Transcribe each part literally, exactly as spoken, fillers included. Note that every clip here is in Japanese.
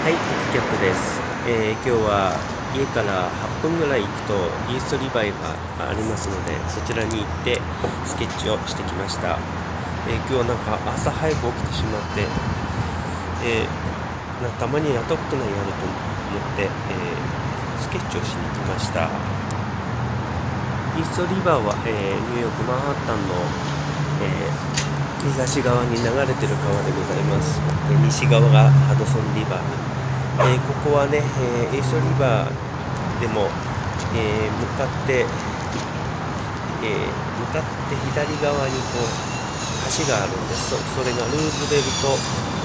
はい、キャップです。えー、今日は家からはっぷんぐらい行くとイーストリバイがありますので、そちらに行ってスケッチをしてきました。えー、今日はなんか朝早く起きてしまって、えー、なたまにやったことないやると思って、えー、スケッチをしに来ました。イーストリバーは、えー、ニューヨークマンハッタンの、えー東側に流れてる川でございます。で西側がハドソンリバー。えー、ここはね、えー、イーストリバーでも、えー、向かって、えー、向かって左側にこう橋があるんです。 そ, それがルーズベルト、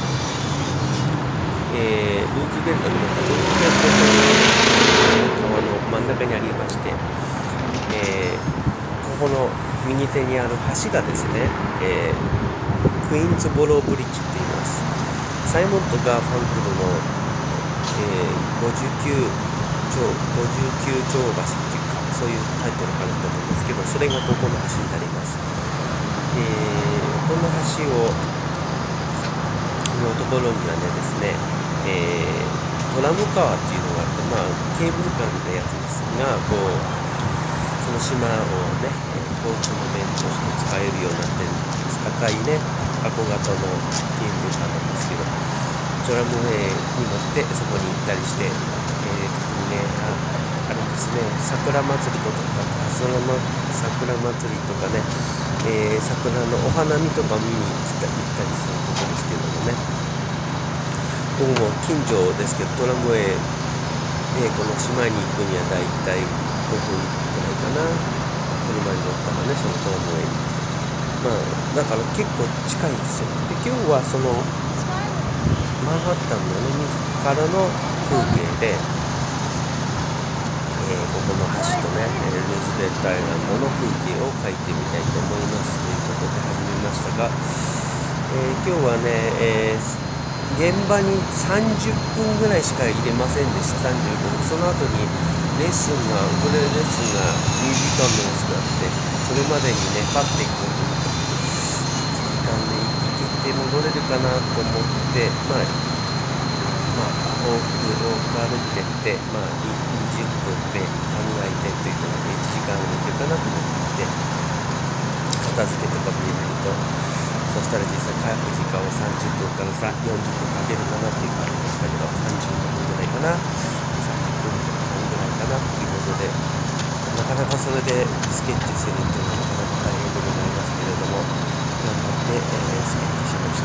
えー、ルーズベルトの中ルーズベルトという川の真ん中にありまして、えー、ここの右手にある橋がですね、えー、クイーンズボローブリッジって言います。サイモンとガーファンクルのえー、ごじゅうきゅうちょうごじゅうきゅうちょう橋っていうか、そういうタイトルかなと思うんですけど、それがここの橋になります。えー、この橋をのところにはねですね、えー、トラム川っていうのがあって、まあケーブルカーみたいなやつですが、こうその島をね交通の便として使えるようになってるんです。赤いね箱型のケーブルカーなんですけど、トラムウェイに乗ってそこに行ったりして、えー、特にね あ, あれですね桜祭りとか桜桜祭りとかね、えー、桜のお花見とか見に行った行ったりするところですけどもね、僕も近所ですけどトラムウェイ、えー、この島に行くにはだいたいごふんくらいかな、車に乗ったらねそのトラムウェイに、まあだから結構近いですよ。で今日はそのマンハッタンの海からの風景で、えー、ここの橋とねルーズベルトアイランドの風景を描いてみたいと思いますということで始めましたが、えー、今日はね、えー、現場にさんじゅっぷんぐらいしか入れませんでした。さんじゅうごふん、その後にレッスンがウクレレレッスンがにじかんのやつがあって、それまでにねパッていこうと思っていちじかんね行けて戻れるかなと思って、まあまあ、往復を歩いてって、まあ、にじゅっぷんで考えてということでいちじかんでいけるかなと思って片付けとか見えないと、そしたら実際回復時間をさんじゅっぷんからさよんじゅっぷんかけるかなっていう感じでしたけど、さんじゅっぷんぐらいかな、さんじゅっぷんぐらいかなっていうことで、なかなかそれでスケッチするっていうのはなかなか大変でございますけれども、頑張って、えー、スケッチしました。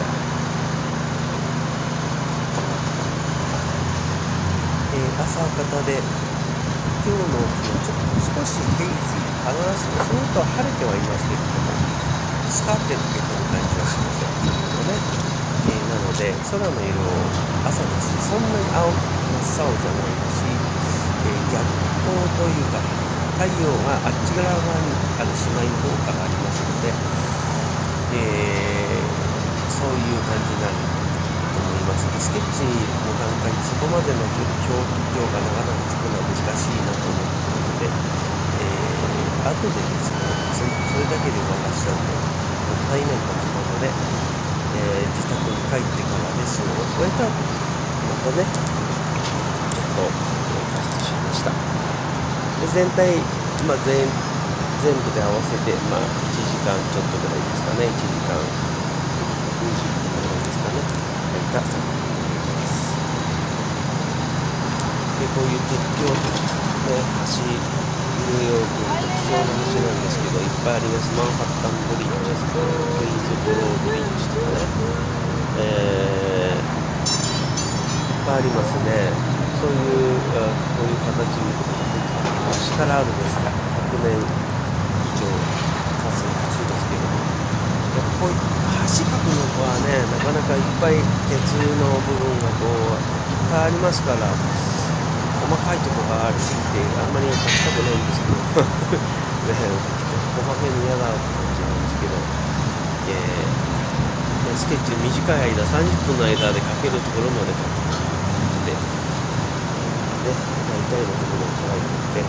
えー、朝方で今日のちょっと少しヘイジーかな、その他は晴れてはいますけれどもスカって抜けてる感じはしますよね、えー、なので空の色朝ですしそんなに青真っ青じゃないし、えー、逆光というか太陽があっち側にある島の方からありますので、えー、そういう感じになると思います。スケッチの段階でそこまでの表情がなかなかつくのは難しいなと思っているので、えー、後でですねそ、それだけで終わらしちゃうともったいないと思うので、えー、自宅に帰ってからレッスンを終えた後またねちょっと加筆しました。で全体、まあ、全全部で合わせて、まあ、いちじかんちょっとぐらいですかね、いちじかんにじゅっぷんぐらいですかね、書いた作品です。でこういう鉄橋、ね、橋、ニューヨークの鉄橋の橋なんですけどいっぱいあります。マンハッタンブリッジ、クイーンズボローブリッジとかね、えー、いっぱいありますね。そういうこういう形昔からあるんですがひゃくねん以上経つ橋ですけども、やっぱこういう橋描くのはねなかなかいっぱい鉄の部分がこういっぱいありますから、細かいところがありすぎてあんまり描きたくないんですけどね、細かいの嫌だって感じなんですけど、えー、スケッチ短い間さんじゅっぷんの間で描けるところまで描くという感じで、ね、大体のところを捉えていって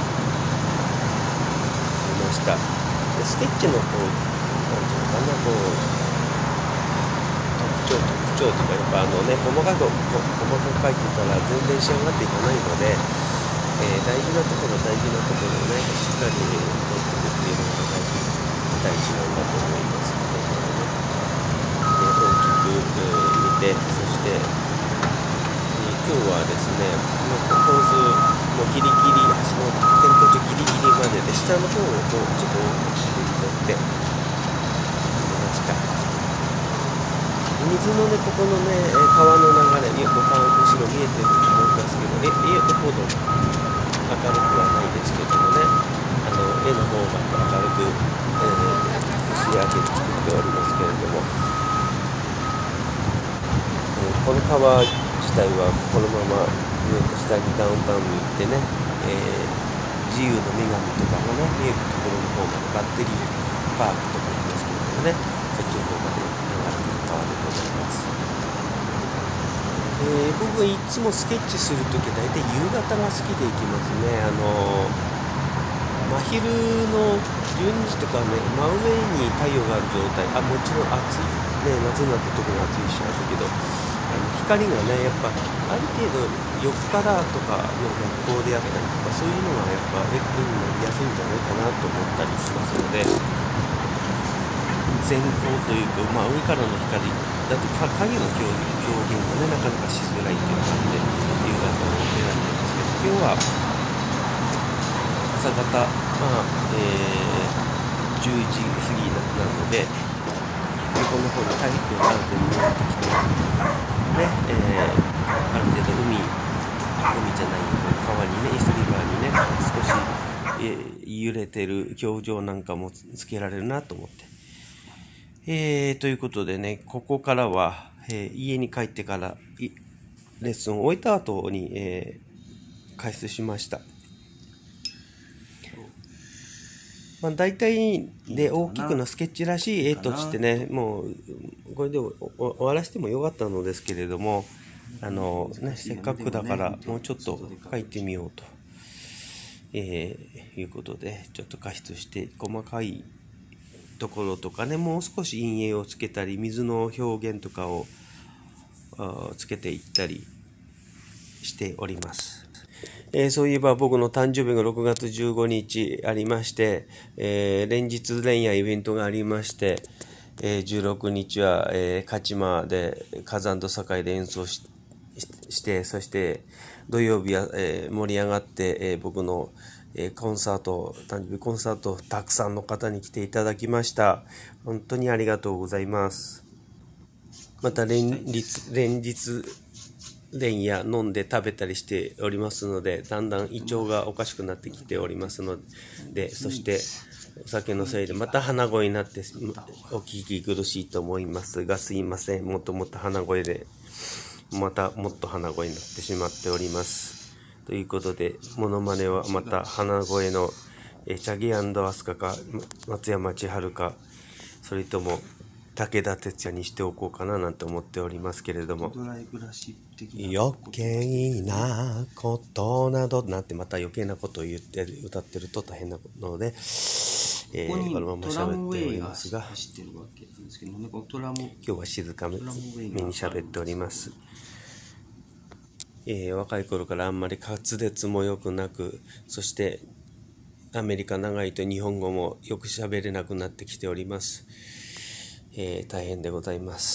みました。でスケッチのこうなんていうのかな、こう時徴、特徴というか、やっぱあのね、細かく、こ細かく書いてたら全然仕上がっていかないので、えー、大事なところ、大事なところをね、しっかり取っていくっていうのが大事、大事なんだと思いますので、ね、で大きく、えー、見て、そして、えー、今日はですね、この構図のギリギリ、足の点灯所ギリギリまでで、下の方をこうちょっと大きく取って、水のね、ここのね、川の流れ、よく川後ろ見えてると思いますけど、え、絵ほど明るくはないですけどもね、あの、絵の方が明るく、えー、仕上げて作っておりますけれども、えー、この川自体はこのままずっと下にダウンタウンに行ってね、えー、自由の女神とかがね、見えるところの方までバッテリーパークとか言いますけどもね、そっちの方まで川でございます。えー、僕いつもスケッチするときは大体夕方が好きで行きますね。あのー、真昼のじゅうにじとかね、真上に太陽がある状態、あ、もちろん暑い、ね、夏になって特に暑いしあるけど、あの光がね、やっぱある程度横からとかの逆光であったりとか、そういうのがやっぱ絵になりやすいんじゃないかなと思ったりしますので、前光というか、まあ、上からの光だと影の表現がね、なかなかしづらいというのがあって、夕方を選んでますけど、今日は朝方、まあえー、じゅういちじ過ぎなので、横の方に太陽がある程度見えてきて、ねえー、ある程度海、海じゃない川にね、イスリバーにね、少し、えー、揺れてる表情なんかもつけられるなと思って。えー、ということでね、ここからは、えー、家に帰ってからレッスンを終えた後に、えー、開始しました。まあ、大体で大きくのスケッチらしい絵としてね、もうこれで終わらせてもよかったのですけれども、あのね、せっかくだからもうちょっと描いてみようと、えー、いうことで、ちょっと加筆して細かいところとかね、もう少し陰影をつけたり、水の表現とかをつけていったりしております。えー、そういえば僕の誕生日がろくがつじゅうごにちありまして、えー、連日連夜イベントがありまして、えー、じゅうろくにちは、えー、勝間で火山と堺で演奏 し, して、そして土曜日は、えー、盛り上がって、えー、僕のコンサート、誕生日コンサート、たくさんの方に来ていただきました。本当にありがとうございます。また連日、連日、連夜飲んで食べたりしておりますので、だんだん胃腸がおかしくなってきておりますので、そしてお酒のせいでまた鼻声になってお聞き苦しいと思いますが、すいません。もっともっと鼻声で、またもっと鼻声になってしまっております。ということで、モノマネはまた鼻声のえチャギ&アスカか松山千春か、それとも武田鉄矢にしておこうかななんて思っておりますけれども、余計なことなどなんてまた余計なことを言って歌ってると大変なので、えー、このまま喋っておりますが、今日は静かめに喋っております。えー、若い頃からあんまり滑舌も良くなく、そしてアメリカ長いと日本語もよく喋れなくなってきております。えー、大変でございます。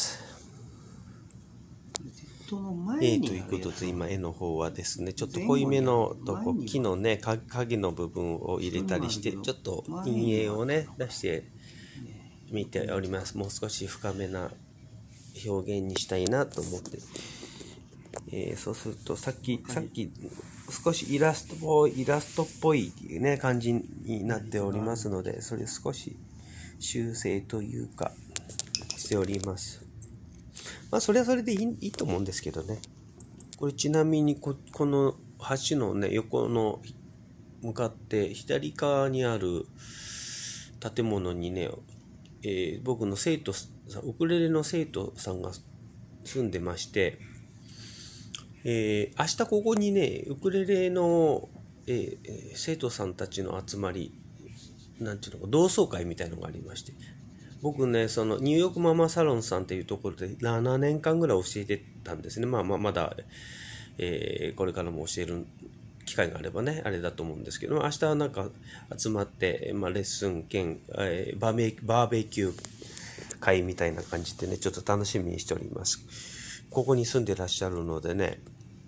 えー、ということで今絵の方はですね、ちょっと濃いめのとこ木のね影の部分を入れたりして、ちょっと陰影をね出してみております。もう少し深めな表現にしたいなと思って。えー、そうするとさっきさっき少しイラストっぽいイラストっぽいね感じになっておりますので、それ少し修正というかしております。まあそれはそれでいい、いいと思うんですけどね。これちなみに こ, この橋のね横の向かって左側にある建物にね、えー、僕の生徒さん、ウクレレの生徒さんが住んでまして、えー、明日ここにね、ウクレレの、えー、生徒さんたちの集まり、なんていうのか、同窓会みたいなのがありまして、 僕ね、そのニューヨークママサロンさんっていうところでななねんかんぐらい教えてたんですね。まあまあまだ、えーこれからも教える機会があればね、あれだと思うんですけど、明日はなんか集まって、まあ、レッスン兼、えーバーベバーベキュー会みたいな感じでね、ちょっと楽しみにしております。ここに住んでらっしゃるのでね、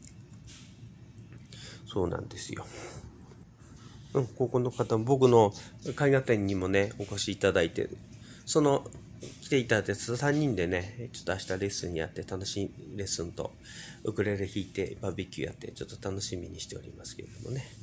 そうなんですよ。うん、ここの方も僕の絵画展にもね、お越しいただいて、その来ていただいてさんにんでね、ちょっと明日レッスンやって楽しいレッスンとウクレレ弾いてバーベキューやってちょっと楽しみにしておりますけれどもね。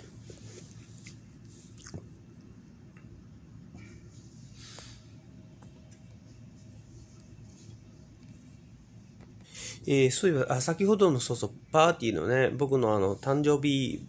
えー、そういえば、あ、先ほどのそうそう、パーティーのね、僕のあの、誕生日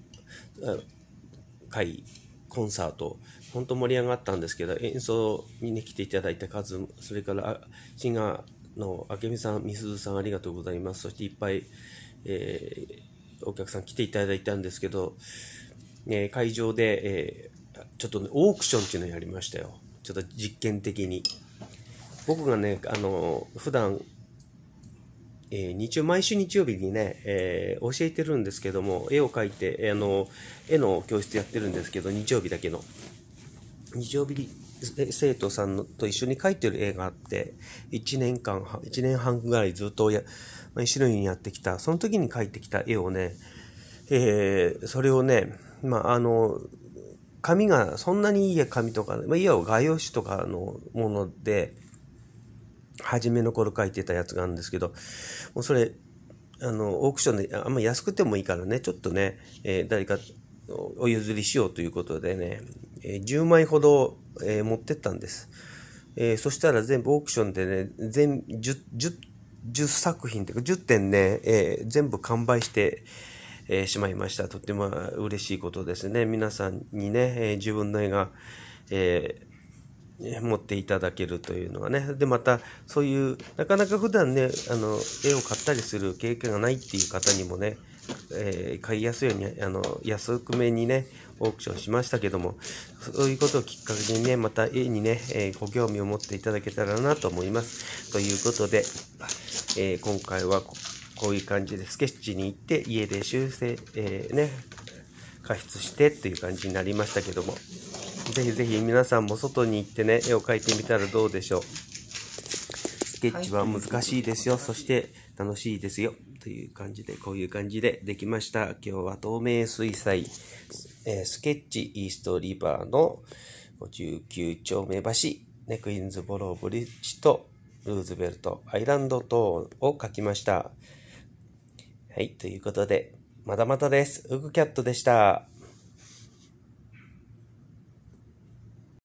会、コンサート、本当盛り上がったんですけど、演奏にね、来ていただいた数、それから、シンガーの明美さん、みすずさんありがとうございます。そしていっぱい、えー、お客さん来ていただいたんですけど、えー、会場で、えー、ちょっとね、オークションっていうのをやりましたよ。ちょっと実験的に。僕がね、あの、普段、えー、日曜、毎週日曜日にね、えー教えてるんですけども、絵を描いて、えーあの、絵の教室やってるんですけど、日曜日だけの。日曜日にえ生徒さんのと一緒に描いてる絵があって、いちねんかん、いちねんはんぐらいずっとや、毎週のようにやってきた、その時に描いてきた絵をね、えーそれをね、まあ、あの、紙が、そんなにいい紙とか、まあ、いわば画用紙とかのもので、初めの頃書いてたやつがあるんですけど、もうそれ、あの、オークションで、あんま安くてもいいからね、ちょっとね、えー誰かお譲りしようということでね、えーじゅうまいほど、えー持ってったんです。えーそしたら全部オークションでね、全じゅう、じゅう、じゅっさく品というかじゅってんね、えー全部完売して、えーしまいました。とっても嬉しいことですね。皆さんにね、えー自分の絵が、えー持っていただけるというのがね。で、また、そういう、なかなか普段ね、あの、絵を買ったりする経験がないっていう方にもね、えー買いやすいように、あの、安くめにね、オークションしましたけども、そういうことをきっかけにね、また絵にね、えーご興味を持っていただけたらなと思います。ということで、えー今回はここういう感じでスケッチに行って、家で修正、えーね、加筆してっていう感じになりましたけども、ぜひぜひ皆さんも外に行ってね、絵を描いてみたらどうでしょう。スケッチは難しいですよ。そして楽しいですよ。という感じで、こういう感じでできました。今日は透明水彩、えースケッチイーストリバーのごじゅうきゅう丁目橋、ね、クイーンズボローブリッジとルーズベルトアイランド島を描きました。はい、ということで、またまたです。ウグキャットでした。